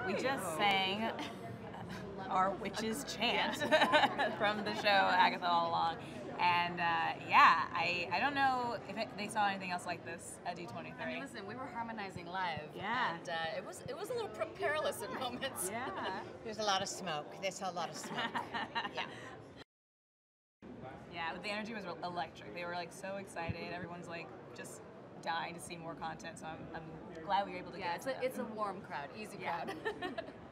We just sang our witches chant from the show Agatha All Along. And yeah, I don't know if they saw anything else like this at D23. I mean, listen, we were harmonizing live. Yeah. And it was a little perilous at moments. Yeah. There's a lot of smoke. They saw a lot of smoke. Yeah. Yeah, but the energy was electric. They were like so excited. Everyone's like just dying to see more content. So I'm glad we were able to get it's a warm crowd, easy crowd.